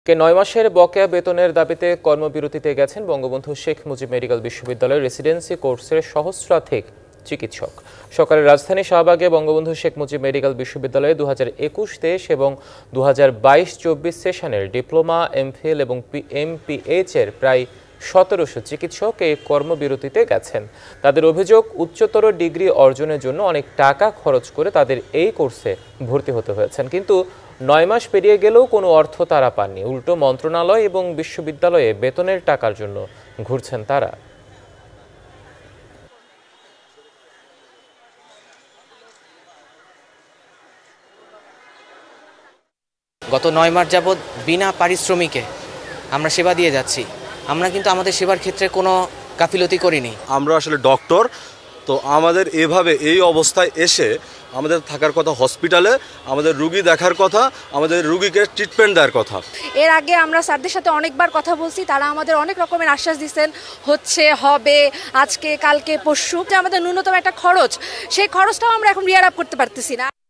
নয় মাসের বকেয়া বেতনের দাবিতে কর্মবিরতিতে গেছেন বঙ্গবন্ধু শেখ মুজিব মেডিকেল বিশ্ববিদ্যালয়ের রেসিডেন্সি কোর্সের সহস্রাধিক চিকিৎসক। সকালে রাজধানী শাহবাগে বঙ্গবন্ধু শেখ মুজিব মেডিকেল বিশ্ববিদ্যালয়ে 2021-23 এবং 2022-24 সেশনের ডিপ্লোমা, এমফিল এবং এমপিএইচ এর প্রায় 1700 চিকিৎসক এই কর্মবিরতিতে গেছেন। তাদের অভিযোগ, উচ্চতর ডিগ্রি অর্জনের জন্য অনেক টাকা খরচ করে তাদের এই কোর্সে ভর্তি হতে হয়েছেন, কিন্তু 9 মাস পেরিয়ে গেলেও কোনো অর্থ তারা পাননি। উল্টো মন্ত্রণালয় এবং বিশ্ববিদ্যালয়ে বেতনের টাকার জন্য ঘুরছেন তারা। গত 9 মাস যাবৎ বিনা পারিশ্রমিকে আমরা সেবা দিয়ে যাচ্ছি। আমরা কিন্তু আমাদের সেবার ক্ষেত্রে কোনো গাফিলতি করিনি। আমরা আসলে ডক্টর, তো আমাদের এভাবে এই অবস্থায় এসে আমাদের থাকার কথা হসপিটালে, আমাদের রুগী দেখার কথা, আমাদের রুগীকে ট্রিটমেন্ট দেওয়ার কথা। এর আগে আমরা স্যারদের সাথে অনেকবার কথা বলছি, তারা আমাদের অনেক রকমের আশ্বাস দিচ্ছেন, হচ্ছে, হবে, আজকে, কালকে, পরশু। আমাদের ন্যূনতম একটা খরচ, সেই খরচটাও আমরা এখন রিয়ার আপ করতে পারতেছি না।